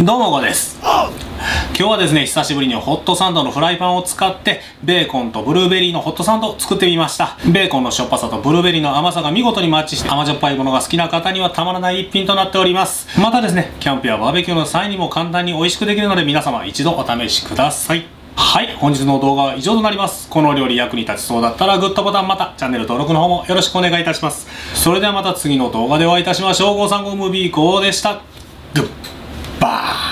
どうもごです。今日はですね、久しぶりにホットサンドのフライパンを使ってベーコンとブルーベリーのホットサンドを作ってみました。ベーコンのしょっぱさとブルーベリーの甘さが見事にマッチして甘じょっぱいものが好きな方にはたまらない一品となっております。またですね、キャンプやバーベキューの際にも簡単に美味しくできるので皆様一度お試しください。はい、本日の動画は以上となります。この料理役に立ちそうだったらグッドボタン、またチャンネル登録の方もよろしくお願いいたします。それではまた次の動画でお会いいたしましょう。ゴーサンゴームービーゴーでした。グッバー。